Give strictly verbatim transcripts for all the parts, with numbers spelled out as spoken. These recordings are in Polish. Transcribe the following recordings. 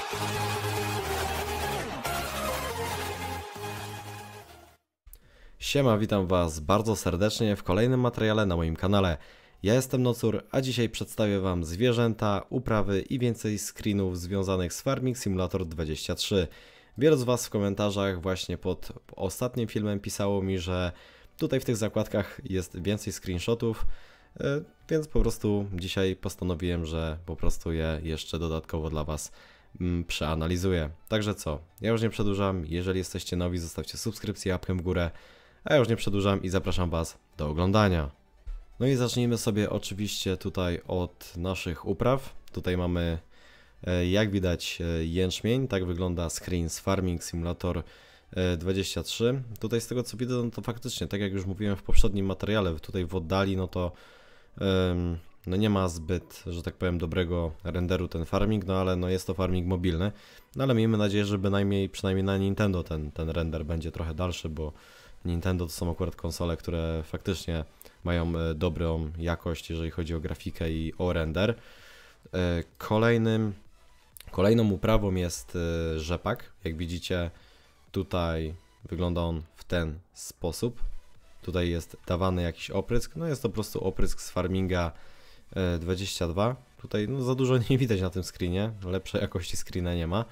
Siema, witam Was bardzo serdecznie w kolejnym materiale na moim kanale. Ja jestem Nocur, a dzisiaj przedstawię Wam zwierzęta, uprawy i więcej screenów związanych z Farming Simulator dwadzieścia trzy. Wielu z Was w komentarzach właśnie pod ostatnim filmem pisało mi, że tutaj w tych zakładkach jest więcej screenshotów, więc po prostu dzisiaj postanowiłem, że po prostu je jeszcze dodatkowo dla Was przeanalizuję. Także co, ja już nie przedłużam, jeżeli jesteście nowi, zostawcie subskrypcję, łapkę w górę. A ja już nie przedłużam i zapraszam Was do oglądania. No i zacznijmy sobie oczywiście tutaj od naszych upraw. Tutaj mamy, jak widać, jęczmień. Tak wygląda screen z Farming Simulator dwadzieścia trzy. Tutaj z tego co widzę, no to faktycznie, tak jak już mówiłem w poprzednim materiale, tutaj w oddali, no to um, no nie ma zbyt, że tak powiem, dobrego renderu ten farming, no ale no jest to farming mobilny. No ale miejmy nadzieję, że bynajmniej, przynajmniej na Nintendo ten, ten render będzie trochę dalszy, bo Nintendo to są akurat konsole, które faktycznie mają dobrą jakość, jeżeli chodzi o grafikę i o render. Kolejnym, kolejną uprawą jest rzepak. Jak widzicie, tutaj wygląda on w ten sposób. Tutaj jest dawany jakiś oprysk. No jest to po prostu oprysk z Farminga dwadzieścia dwa. Tutaj no, za dużo nie widać na tym screenie. Lepszej jakości screena nie ma.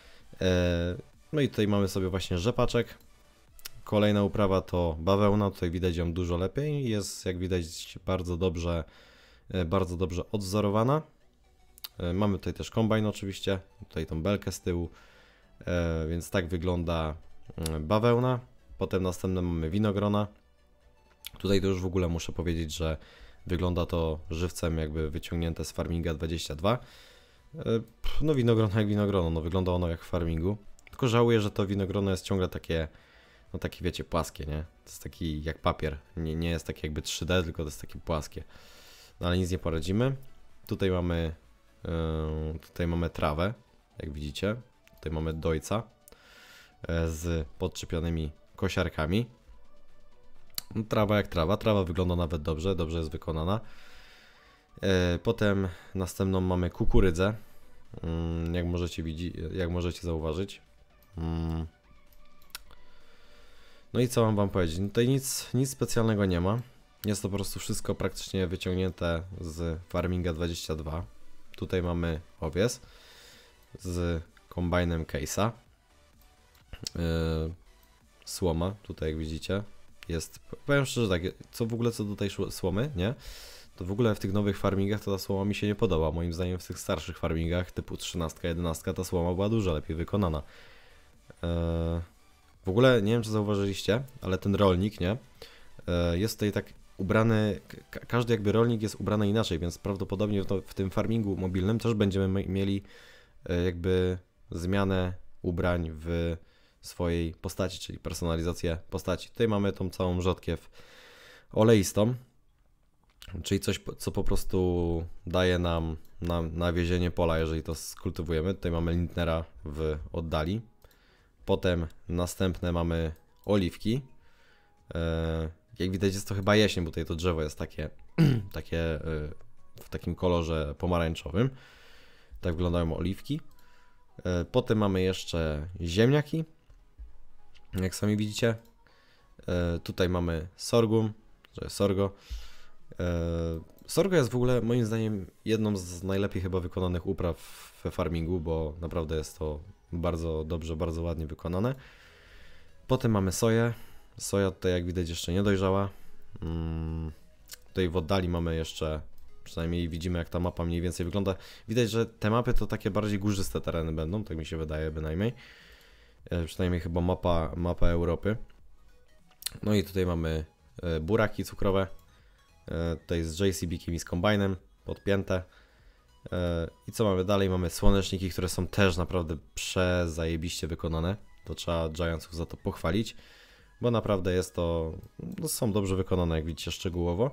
No i tutaj mamy sobie właśnie rzepaczek. Kolejna uprawa to bawełna, tutaj widać ją dużo lepiej, jest jak widać bardzo dobrze, bardzo dobrze odwzorowana. Mamy tutaj też kombajn oczywiście, tutaj tą belkę z tyłu, więc tak wygląda bawełna. Potem następne mamy winogrona. Tutaj to już w ogóle muszę powiedzieć, że wygląda to żywcem jakby wyciągnięte z Farminga dwadzieścia dwa. No winogrono jak winogrono, no wygląda ono jak w Farmingu. Tylko żałuję, że to winogrono jest ciągle takie, no takie wiecie, płaskie, nie? To jest taki jak papier, nie, nie jest takie jakby trzy D, tylko to jest takie płaskie. No ale nic nie poradzimy. Tutaj mamy, yy, tutaj mamy trawę, jak widzicie. Tutaj mamy dojca yy, z podczepionymi kosiarkami. No, trawa jak trawa, trawa wygląda nawet dobrze, dobrze jest wykonana. Yy, potem następną mamy kukurydzę, yy, jak możecie widzieć, jak możecie zauważyć. Yy. No i co mam Wam powiedzieć? No tutaj nic, nic specjalnego nie ma. Jest to po prostu wszystko praktycznie wyciągnięte z Farminga dwadzieścia dwa. Tutaj mamy owies z kombajnem Case'a. Yy, słoma, tutaj jak widzicie, jest, powiem szczerze tak, co w ogóle co do tej słomy, nie? To w ogóle w tych nowych farmingach to ta słoma mi się nie podoba. Moim zdaniem w tych starszych farmingach typu trzynaście, jedenaście ta słoma była dużo lepiej wykonana. Yy, W ogóle nie wiem, czy zauważyliście, ale ten rolnik, nie? Jest tutaj tak ubrany, każdy jakby rolnik jest ubrany inaczej, więc prawdopodobnie w, w tym farmingu mobilnym też będziemy mieli jakby zmianę ubrań w swojej postaci, czyli personalizację postaci. Tutaj mamy tą całą rzodkiew oleistą, czyli coś, co po prostu daje nam na, na wiezienie pola, jeżeli to skultywujemy. Tutaj mamy Lindnera w oddali. Potem następne mamy oliwki. Jak widać jest to chyba jesień, bo tutaj to drzewo jest takie, takie w takim kolorze pomarańczowym. Tak wyglądają oliwki. Potem mamy jeszcze ziemniaki. Jak sami widzicie. Tutaj mamy sorghum, sorgo. Sorgo jest w ogóle moim zdaniem jedną z najlepiej chyba wykonanych upraw we farmingu, bo naprawdę jest to bardzo dobrze, bardzo ładnie wykonane. Potem mamy soję. Soja tutaj jak widać jeszcze nie dojrzała. Hmm. Tutaj w oddali mamy jeszcze, przynajmniej widzimy jak ta mapa mniej więcej wygląda. Widać, że te mapy to takie bardziej górzyste tereny będą, tak mi się wydaje bynajmniej. E, przynajmniej chyba mapa, mapa Europy. No i tutaj mamy e, buraki cukrowe. E, tutaj z J C B-kiem i z kombajnem podpięte. I co mamy dalej? Mamy słoneczniki, które są też naprawdę przezajebiście wykonane. To trzeba Giantsów za to pochwalić, bo naprawdę jest to, no są dobrze wykonane, jak widzicie, szczegółowo.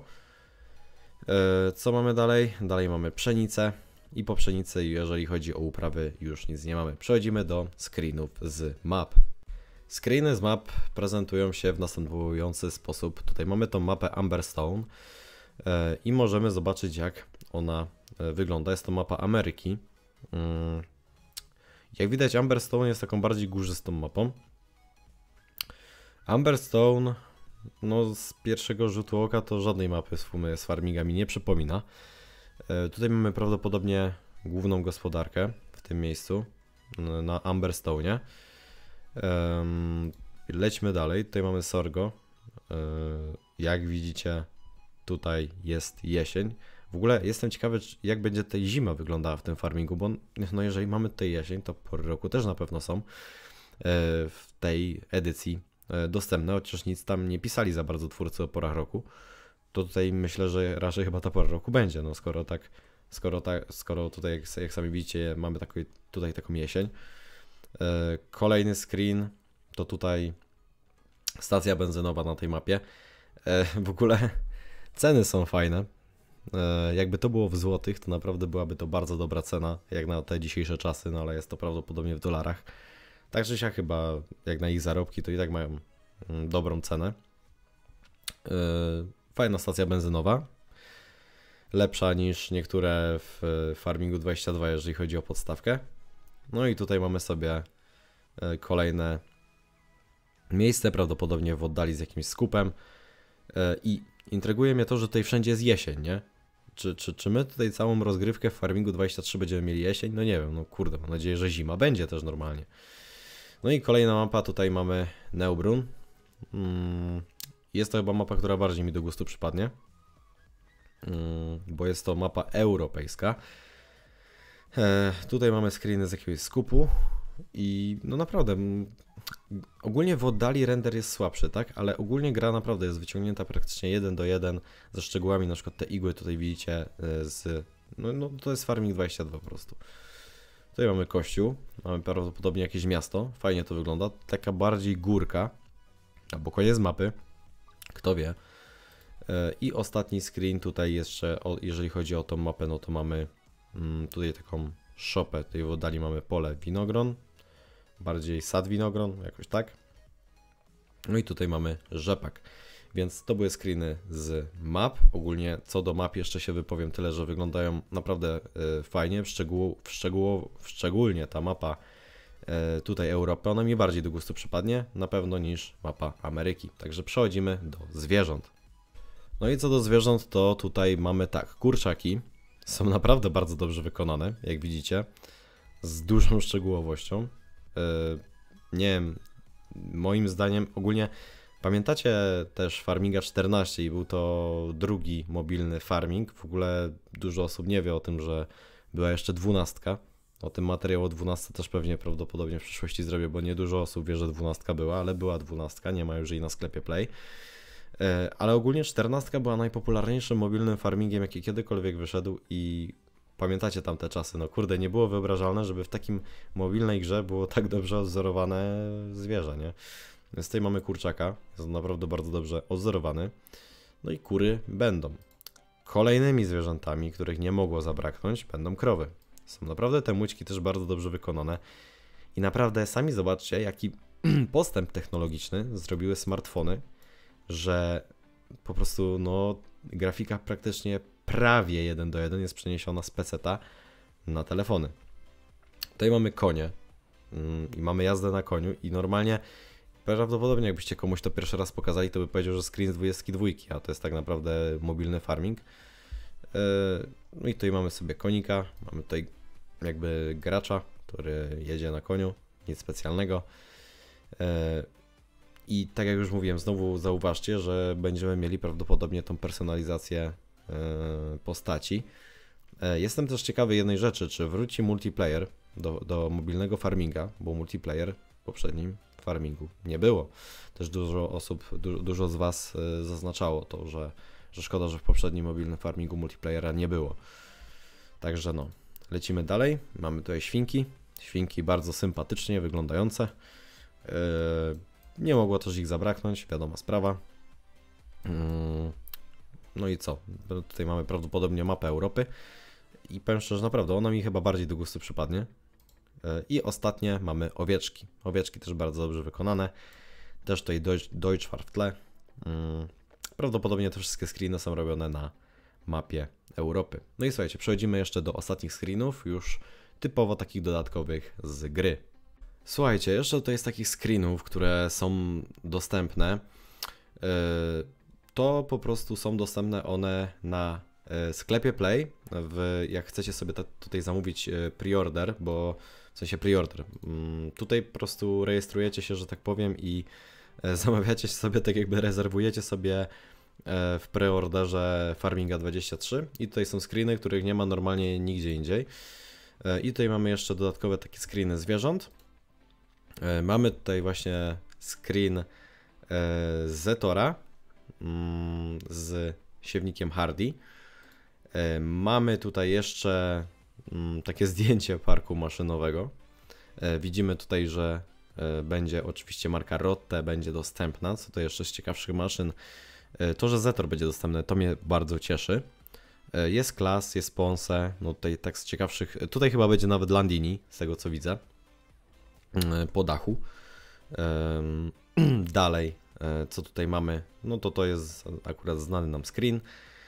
Co mamy dalej? Dalej mamy pszenicę i po pszenicy, jeżeli chodzi o uprawy, już nic nie mamy. Przechodzimy do screenów z map. Screeny z map prezentują się w następujący sposób. Tutaj mamy tą mapę Amberstone i możemy zobaczyć, jak ona wygląda. Jest to mapa Ameryki. Jak widać, Amberstone jest taką bardziej górzystą mapą. Amberstone, no z pierwszego rzutu oka to żadnej mapy z farminga mi nie przypomina. E, tutaj mamy prawdopodobnie główną gospodarkę w tym miejscu, na Amberstone'ie. E, lećmy dalej, tutaj mamy Sorgo. E, jak widzicie, tutaj jest jesień. W ogóle jestem ciekawy, jak będzie tutaj zima wyglądała w tym farmingu, bo no jeżeli mamy tutaj jesień, to pory roku też na pewno są w tej edycji dostępne, chociaż nic tam nie pisali za bardzo twórcy o porach roku, to tutaj myślę, że raczej chyba ta pora roku będzie, no skoro tak, skoro tak, skoro tutaj jak, jak sami widzicie mamy taki, tutaj taką jesień. Kolejny screen to tutaj stacja benzynowa na tej mapie. W ogóle ceny są fajne. Jakby to było w złotych, to naprawdę byłaby to bardzo dobra cena, jak na te dzisiejsze czasy, no ale jest to prawdopodobnie w dolarach. Także się chyba, jak na ich zarobki, to i tak mają dobrą cenę. Fajna stacja benzynowa. Lepsza niż niektóre w Farmingu dwadzieścia dwa, jeżeli chodzi o podstawkę. No i tutaj mamy sobie kolejne miejsce, prawdopodobnie w oddali z jakimś skupem. I intryguje mnie to, że tutaj wszędzie jest jesień, nie? Czy, czy, czy my tutaj całą rozgrywkę w Farmingu dwadzieścia trzy będziemy mieli jesień? No nie wiem, no kurde, mam nadzieję, że zima będzie też normalnie. No i kolejna mapa, tutaj mamy Neubrun. Jest to chyba mapa, która bardziej mi do gustu przypadnie, bo jest to mapa europejska. Tutaj mamy screeny z jakiegoś skupu i no naprawdę, ogólnie w oddali render jest słabszy, tak? Ale ogólnie gra naprawdę jest wyciągnięta praktycznie jeden do jeden ze szczegółami, na przykład te igły tutaj widzicie z... No, no to jest Farming dwadzieścia dwa po prostu. Tutaj mamy kościół, mamy prawdopodobnie jakieś miasto, fajnie to wygląda, taka bardziej górka, albo koniec mapy, kto wie. I ostatni screen tutaj jeszcze, jeżeli chodzi o tą mapę, no to mamy tutaj taką szopę, tutaj w oddali mamy pole winogron, bardziej sad winogron, jakoś tak. No i tutaj mamy rzepak, więc to były screeny z map. Ogólnie co do map jeszcze się wypowiem tyle, że wyglądają naprawdę y, fajnie, w szczegół, w szczegół, w szczególnie ta mapa y, tutaj Europy, ona mi bardziej do gustu przypadnie, na pewno niż mapa Ameryki. Także przechodzimy do zwierząt. No i co do zwierząt, to tutaj mamy tak, kurczaki są naprawdę bardzo dobrze wykonane, jak widzicie, z dużą szczegółowością. Nie wiem, moim zdaniem ogólnie pamiętacie też Farminga czternaście i był to drugi mobilny farming. W ogóle dużo osób nie wie o tym, że była jeszcze dwunastka. O tym materiał o dwunastce też pewnie prawdopodobnie w przyszłości zrobię, bo nie dużo osób wie, że dwunastka była, ale była dwunastka, nie ma już jej na sklepie Play. Ale ogólnie czternastka była najpopularniejszym mobilnym farmingiem, jaki kiedykolwiek wyszedł i pamiętacie tamte czasy, no kurde, nie było wyobrażalne, żeby w takim mobilnej grze było tak dobrze odzorowane zwierzę, nie? Więc tutaj mamy kurczaka, jest naprawdę bardzo dobrze odzorowany. No i kury będą. Kolejnymi zwierzętami, których nie mogło zabraknąć, będą krowy. Są naprawdę te łódźki też bardzo dobrze wykonane. I naprawdę sami zobaczcie, jaki postęp technologiczny zrobiły smartfony, że po prostu no grafika praktycznie prawie jeden do jeden jest przeniesiona z peceta na telefony. Tutaj mamy konie i mamy jazdę na koniu i normalnie prawdopodobnie jakbyście komuś to pierwszy raz pokazali, to by powiedział, że screen z dwudziestki dwójki, a to jest tak naprawdę mobilny farming. No i tutaj mamy sobie konika, mamy tutaj jakby gracza, który jedzie na koniu, nic specjalnego. I tak jak już mówiłem, znowu zauważcie, że będziemy mieli prawdopodobnie tą personalizację postaci. Jestem też ciekawy jednej rzeczy, czy wróci multiplayer do, do mobilnego farminga, bo multiplayer w poprzednim farmingu nie było. Też dużo osób, du, dużo z Was zaznaczało to, że, że szkoda, że w poprzednim mobilnym farmingu multiplayera nie było. Także no, lecimy dalej. Mamy tutaj świnki. Świnki bardzo sympatycznie wyglądające. Yy, nie mogło też ich zabraknąć, wiadoma sprawa. Yy, no i co? Tutaj mamy prawdopodobnie mapę Europy. I powiem szczerze, naprawdę ona mi chyba bardziej do gustu przypadnie. I ostatnie mamy owieczki. Owieczki też bardzo dobrze wykonane. Też tutaj Deutschfar w tle. Prawdopodobnie te wszystkie screeny są robione na mapie Europy. No i słuchajcie, przechodzimy jeszcze do ostatnich screenów, już typowo takich dodatkowych z gry. Słuchajcie, jeszcze tutaj jest takich screenów, które są dostępne. To po prostu są dostępne one na sklepie Play. W, jak chcecie sobie tutaj zamówić preorder, bo w sensie preorder, tutaj po prostu rejestrujecie się, że tak powiem, i zamawiacie sobie, tak jakby rezerwujecie sobie w preorderze Farminga dwadzieścia trzy i tutaj są screeny, których nie ma normalnie nigdzie indziej. I tutaj mamy jeszcze dodatkowe takie screeny zwierząt. Mamy tutaj właśnie screen Zetora z siewnikiem Hardy. Mamy tutaj jeszcze takie zdjęcie parku maszynowego. Widzimy tutaj, że będzie oczywiście marka Rotte będzie dostępna. Co to jeszcze z ciekawszych maszyn? To, że Zetor będzie dostępny, to mnie bardzo cieszy. Jest Klas, jest Ponce, no tutaj tak z ciekawszych, tutaj chyba będzie nawet Landini, z tego co widzę, po dachu. Dalej, co tutaj mamy, no to to jest akurat znany nam screen.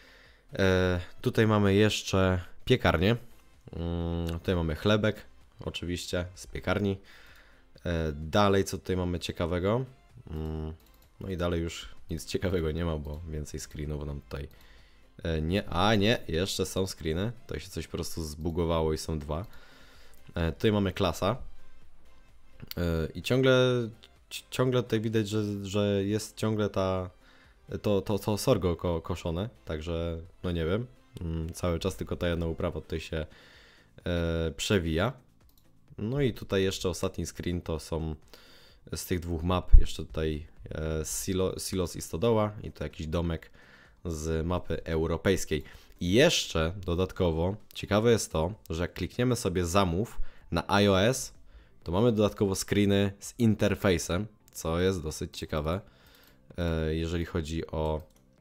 Tutaj mamy jeszcze piekarnię, tutaj mamy chlebek, oczywiście z piekarni. Dalej, co tutaj mamy ciekawego, no i dalej już nic ciekawego nie ma, bo więcej screenów nam tutaj nie, a nie, jeszcze są screeny, to się coś po prostu zbugowało i są dwa. Tutaj mamy Klasa i ciągle, ciągle tutaj widać, że, że jest ciągle ta, to, to, to sorgo ko, koszone, także no nie wiem, cały czas tylko ta jedna uprawa tutaj się e, przewija. No i tutaj jeszcze ostatni screen to są z tych dwóch map, jeszcze tutaj e, silo, Silos i Stodoła i to jakiś domek z mapy europejskiej. I jeszcze dodatkowo ciekawe jest to, że jak klikniemy sobie zamów na iOS, to mamy dodatkowo screeny z interfejsem, co jest dosyć ciekawe, jeżeli chodzi o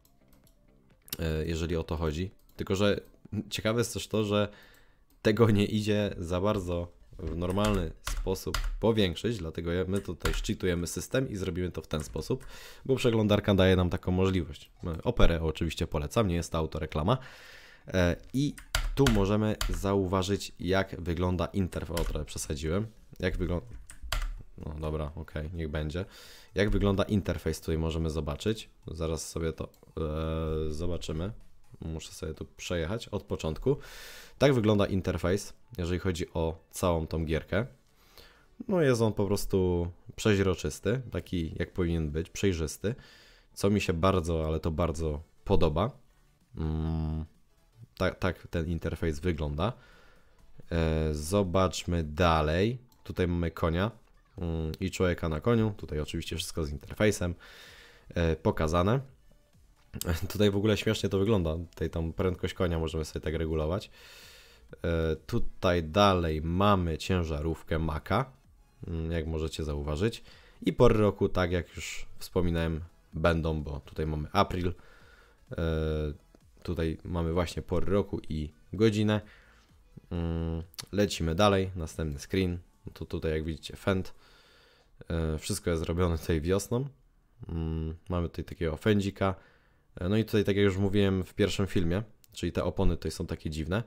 jeżeli o to chodzi. Tylko że ciekawe jest też to, że tego nie idzie za bardzo w normalny sposób powiększyć, dlatego my tutaj szczytujemy system i zrobimy to w ten sposób, bo przeglądarka daje nam taką możliwość. Operę oczywiście polecam, nie jest to autoreklama. I tu możemy zauważyć, jak wygląda interfejs. O, trochę przesadziłem. Jak wygląda... No dobra, ok, niech będzie. Jak wygląda interfejs, tutaj możemy zobaczyć. Zaraz sobie to e, zobaczymy. Muszę sobie tu przejechać od początku. Tak wygląda interfejs, jeżeli chodzi o całą tą gierkę. No jest on po prostu przeźroczysty, taki jak powinien być, przejrzysty. Co mi się bardzo, ale to bardzo podoba. Mm, tak, tak ten interfejs wygląda. E, zobaczmy dalej. Tutaj mamy konia mm, i człowieka na koniu. Tutaj oczywiście wszystko z interfejsem e, pokazane. Tutaj w ogóle śmiesznie to wygląda. Tutaj tam prędkość konia możemy sobie tak regulować. E, tutaj dalej mamy ciężarówkę Maka, jak możecie zauważyć. I pory roku, tak jak już wspominałem, będą, bo tutaj mamy April. E, tutaj mamy właśnie pory roku i godzinę. E, lecimy dalej. Następny screen. To tutaj jak widzicie Fend. E, wszystko jest zrobione tutaj wiosną. E, mamy tutaj takiego fędzika. No i tutaj, tak jak już mówiłem w pierwszym filmie, czyli te opony tutaj są takie dziwne.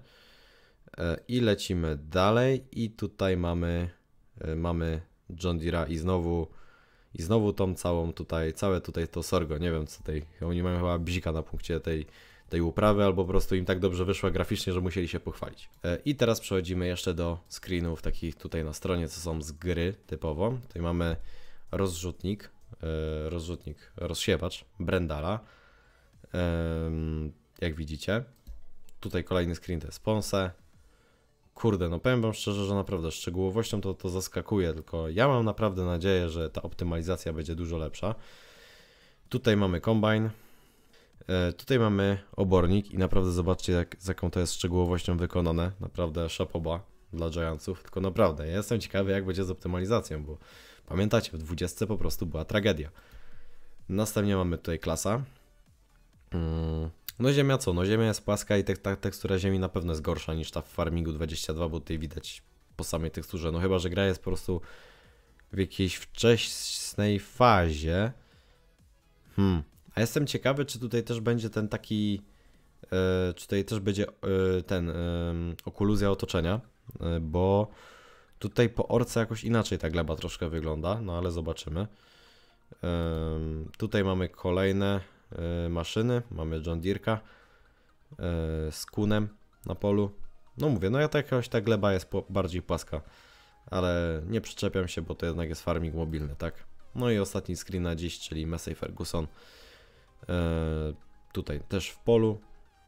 I lecimy dalej i tutaj mamy, mamy John Deere'a i znowu, i znowu tą całą tutaj, całe tutaj to sorgo, nie wiem co tutaj, oni mają chyba bzika na punkcie tej, tej uprawy, albo po prostu im tak dobrze wyszła graficznie, że musieli się pochwalić. I teraz przechodzimy jeszcze do screenów takich tutaj na stronie, co są z gry typowo. Tutaj mamy rozrzutnik, rozrzutnik, rozsiewacz Brendala. Jak widzicie, tutaj kolejny screen to jest Ponce. Kurde, no powiem wam szczerze, że naprawdę szczegółowością to, to zaskakuje, tylko ja mam naprawdę nadzieję, że ta optymalizacja będzie dużo lepsza. Tutaj mamy kombajn, tutaj mamy obornik i naprawdę zobaczcie, jak, z jaką to jest szczegółowością wykonane. Naprawdę szapoba dla Giantsów, tylko naprawdę ja jestem ciekawy, jak będzie z optymalizacją, bo pamiętacie, w dwudziestce po prostu była tragedia. Następnie mamy tutaj Klasa. No ziemia co? No ziemia jest płaska i te, ta tekstura ziemi na pewno jest gorsza niż ta w Farmingu dwadzieścia dwa, bo tutaj widać po samej teksturze. No chyba że gra jest po prostu w jakiejś wczesnej fazie. Hmm. A jestem ciekawy, czy tutaj też będzie ten taki... Yy, czy tutaj też będzie yy, ten yy, okuluzja otoczenia. y, bo tutaj po orce jakoś inaczej ta gleba troszkę wygląda, no ale zobaczymy. Ym, tutaj mamy kolejne y, maszyny, mamy John Deere'ka y, z kunem na polu. No mówię, no ja tak jakoś ta gleba jest po, bardziej płaska, ale nie przyczepiam się, bo to jednak jest farming mobilny, tak? No i ostatni screen na dziś, czyli Massey Ferguson. Yy, tutaj też w polu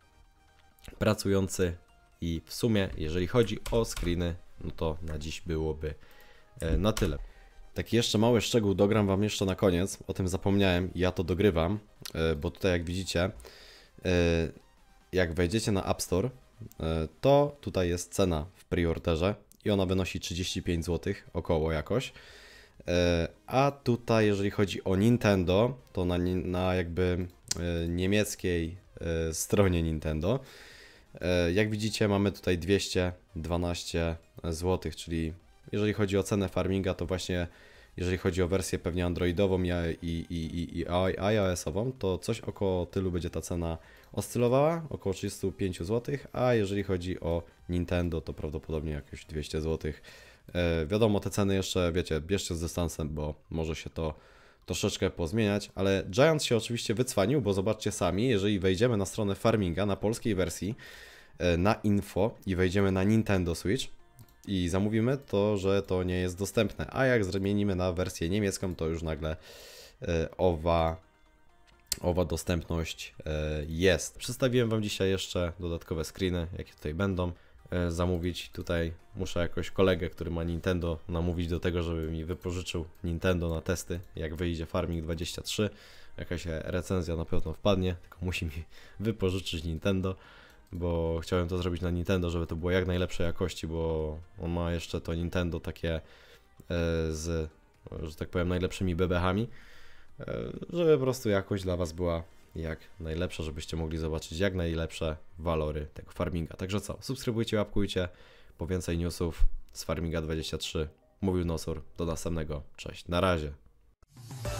pracujący i w sumie, jeżeli chodzi o screeny, no to na dziś byłoby yy, na tyle. Taki jeszcze mały szczegół dogram Wam jeszcze na koniec, o tym zapomniałem, ja to dogrywam, yy, bo tutaj jak widzicie, yy, jak wejdziecie na App Store, yy, to tutaj jest cena w preorderze i ona wynosi trzydzieści pięć złotych około jakoś. A tutaj jeżeli chodzi o Nintendo, to na, na jakby niemieckiej stronie Nintendo, jak widzicie mamy tutaj dwieście dwanaście złotych, czyli jeżeli chodzi o cenę farminga, to właśnie jeżeli chodzi o wersję pewnie androidową i, i, i, i iOS-ową, to coś około tylu będzie ta cena oscylowała, około trzydzieści pięć złotych, a jeżeli chodzi o Nintendo, to prawdopodobnie jakieś dwieście złotych. E, wiadomo, te ceny jeszcze, wiecie, bierzcie z dystansem, bo może się to troszeczkę pozmieniać, ale Giant się oczywiście wycwanił, bo zobaczcie sami, jeżeli wejdziemy na stronę Farminga na polskiej wersji, e, na info i wejdziemy na Nintendo Switch i zamówimy, to że to nie jest dostępne, a jak zmienimy na wersję niemiecką, to już nagle e, owa, owa dostępność e, jest. Przedstawiłem Wam dzisiaj jeszcze dodatkowe screeny, jakie tutaj będą. Zamówić. Tutaj muszę jakoś kolegę, który ma Nintendo, namówić do tego, żeby mi wypożyczył Nintendo na testy, jak wyjdzie Farming dwadzieścia trzy. Jakaś recenzja na pewno wpadnie, tylko musi mi wypożyczyć Nintendo, bo chciałem to zrobić na Nintendo, żeby to było jak najlepszej jakości, bo on ma jeszcze to Nintendo takie z, że tak powiem, najlepszymi bebechami, żeby po prostu jakość dla Was była jak najlepsza, żebyście mogli zobaczyć jak najlepsze walory tego farminga. Także co, subskrybujcie, łapkujcie po więcej newsów z Farminga dwadzieścia trzy. Mówił Nosur, do następnego, cześć, na razie.